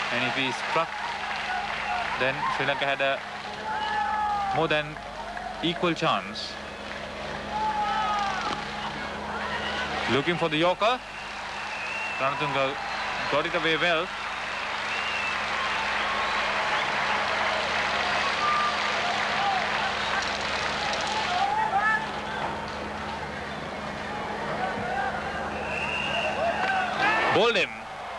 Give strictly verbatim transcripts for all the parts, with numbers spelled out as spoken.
And if he struck, then Sri Lanka had a more than equal chance. Looking for the Yorker. Ranatunga got it away well. Bowled him.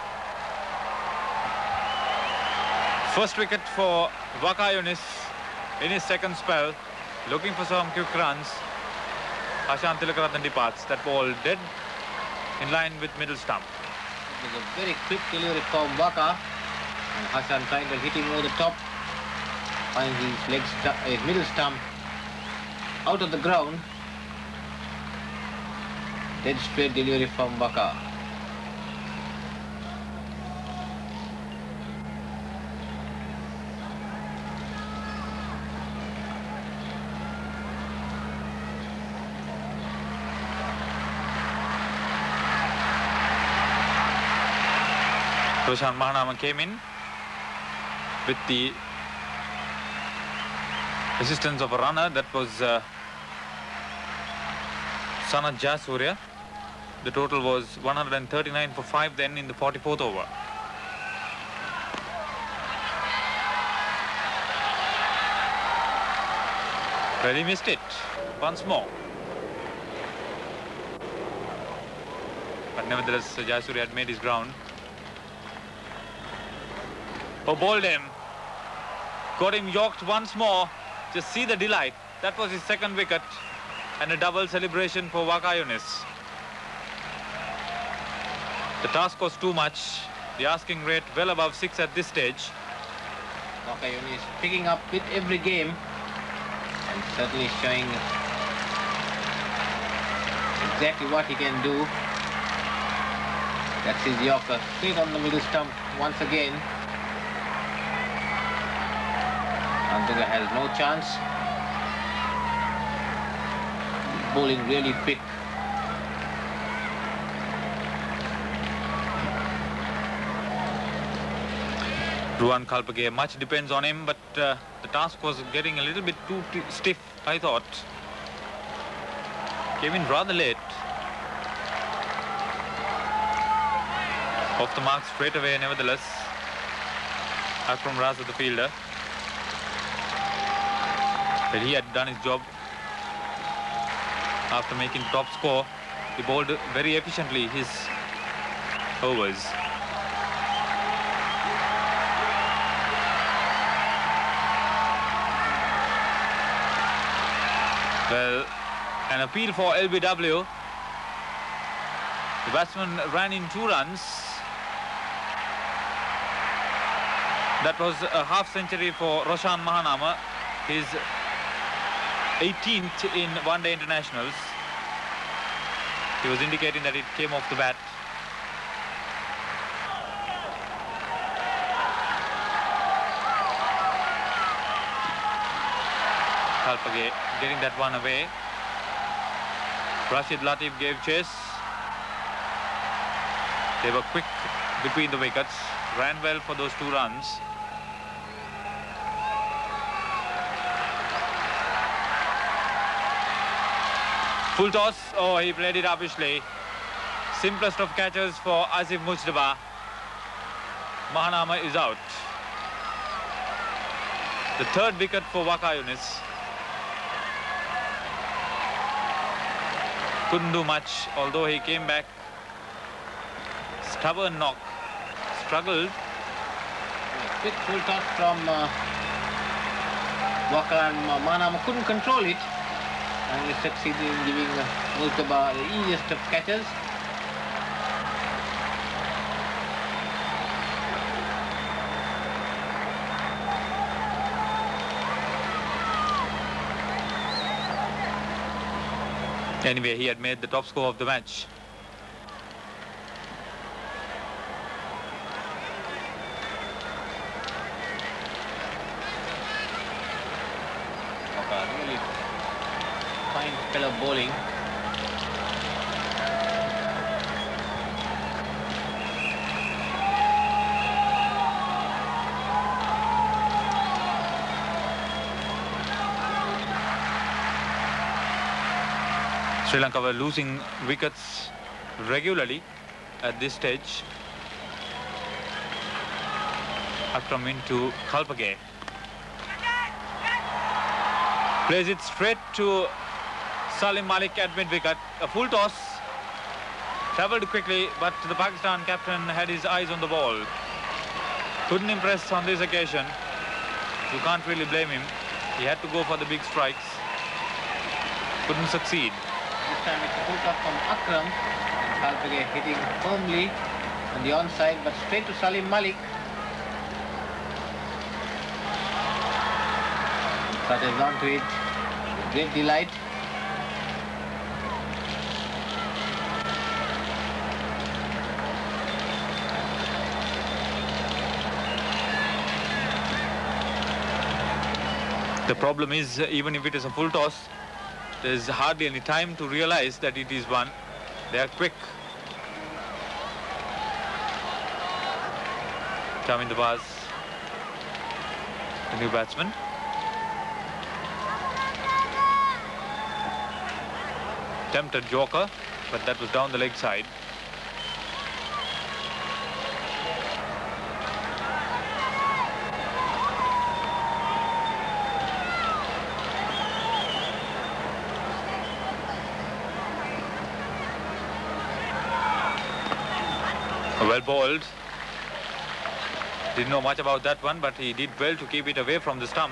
First wicket for Waqar Younis in his second spell. Looking for some quick runs. Hashan Tilakaratne departs. That ball dead in line with middle stump. It was a very quick delivery from Waqar. And Hashan trying to hit him over the top. Finds his leg his middle stump out of the ground. Dead straight delivery from Waqar. Roshan Mahanama came in with the assistance of a runner. That was uh, Sanath Jayasuriya. The total was one hundred thirty-nine for five then in the forty-fourth over. Well, he missed it once more. But nevertheless, Jayasuriya had made his ground. Oh, bowled him. Got him yorked once more. Just see the delight. That was his second wicket. And a double celebration for Waqar Younis. The task was too much. The asking rate well above six at this stage. Waqar Younis picking up with every game. And certainly showing exactly what he can do. That's his Yorker. Straight on the middle stump once again. Ranatunga has no chance. Bowling really quick. Ruwan Kalpage, much depends on him, but uh, the task was getting a little bit too stiff, I thought. Came in rather late. Off the mark straight away, nevertheless. Akram Raza, the fielder. But he had done his job. After making top score, he bowled very efficiently his overs. Well, an appeal for L B W. The batsman ran in two runs. That was a half century for Roshan Mahanama. His eighteenth in one-day internationals. He was indicating that it came off the bat. Kalpage getting that one away. Rashid Latif gave chase. They were quick between the wickets. Ran well for those two runs. Full toss. Oh, he played it rubbishly. Simplest of catches for Asif Mujtaba. Mahanama is out. The third wicket for Waqar Younis. Couldn't do much, although he came back. Stubborn knock. Struggled. Quick full toss from uh, Waqar, and Mahanama couldn't control it. And he succeeded in giving uh, Mujtaba the easiest of catches. Anyway, he had made the top score of the match. Waqar, really fine fellow bowling. Sri Lanka were losing wickets regularly at this stage. Akram into Kalpage. Plays it straight to Salim Malik at mid-wicket. A full toss. Travelled quickly, but the Pakistan captain had his eyes on the ball. Couldn't impress on this occasion. You can't really blame him. He had to go for the big strikes. Couldn't succeed. This time it's a full toss from Akram. Kalpage hitting firmly on the onside, but straight to Salim Malik. Cutters onto it with great delight. The problem is, uh, even if it is a full toss, there is hardly any time to realize that it is one. They are quick. Chaminda Baz, the new batsman. Tempted joker, but that was down the leg side. Well bowled. Didn't know much about that one, but he did well to keep it away from the stump.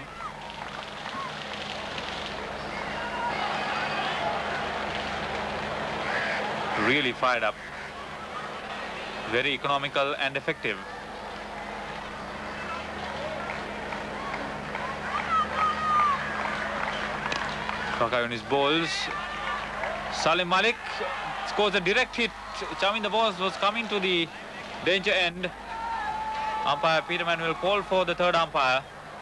Really fired up. Very economical and effective. Vakayunis bowls. Salim Malik scores a direct hit. Chaminda Baz was coming to the danger end. Umpire Peter Manuel called for the third umpire.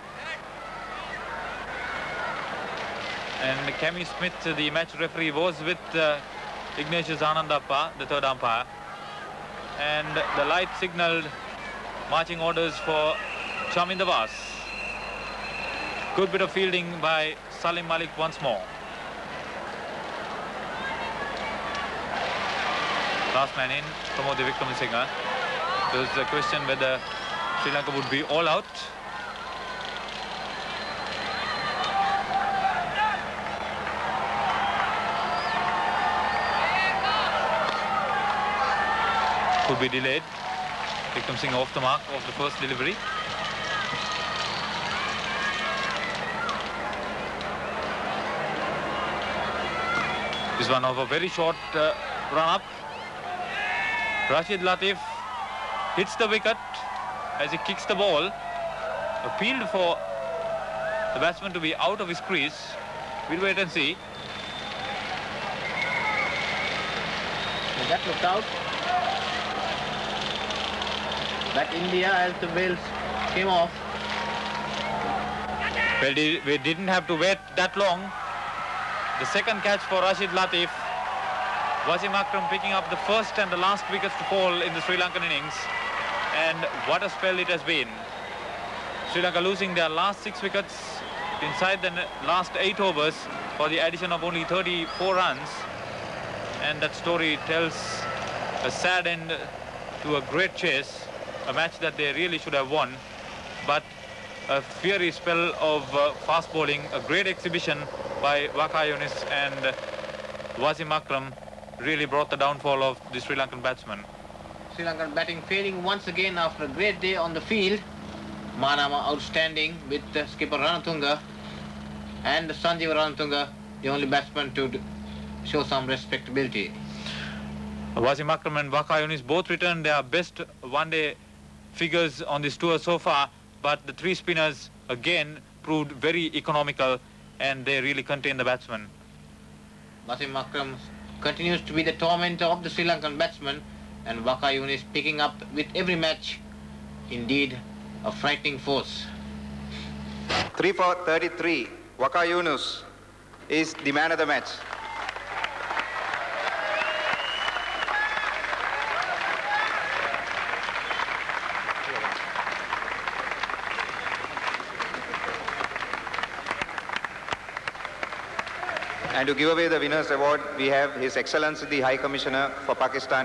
And Kemi Smith, the match referee, was with uh, Ignatius Anandappa, the third umpire. And the light signalled marching orders for Chaminda Baz. Good bit of fielding by Salim Malik once more. Last man in, Pramod Wickramasinghe. There was a question whether Sri Lanka would be all out. Could be delayed. Wickramasinghe off the mark of the first delivery. This one of a very short uh, run-up. Rashid Latif hits the wicket as he kicks the ball. Appealed for the batsman to be out of his crease. We'll wait and see. And that looked out. But India, as the bails came off. Well, we didn't have to wait that long. The second catch for Rashid Latif. Wasim Akram picking up the first and the last wickets to fall in the Sri Lankan innings. And what a spell it has been. Sri Lanka losing their last six wickets inside the last eight overs for the addition of only thirty-four runs. And that story tells a sad end to a great chase, a match that they really should have won. But a fiery spell of uh, fast bowling, a great exhibition by Vakayunis and uh, Wasim Akram really brought the downfall of the Sri Lankan batsman. Sri Lankan batting failing once again after a great day on the field. Manama outstanding with uh, skipper Ranatunga and Sanjeev Ranatunga, the only batsman to show some respectability. Wasim Akram and Vakayunis both returned their best one-day figures on this tour so far, but the three spinners again proved very economical and they really contained the batsman. Wasim Akram continues to be the tormentor of the Sri Lankan batsmen, and Vakayunis picking up with every match. Indeed, a frightening force. three for thirty-three. Vakayunis is the man of the match. And to give away the winners award, we have His Excellency the High Commissioner for Pakistan